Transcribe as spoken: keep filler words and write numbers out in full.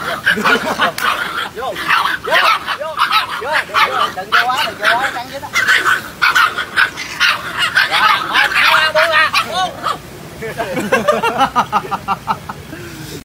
vô vô vô vô đừng cho quá đừng cho quá cắn chết á. Rồi, một hai ba bốn ra.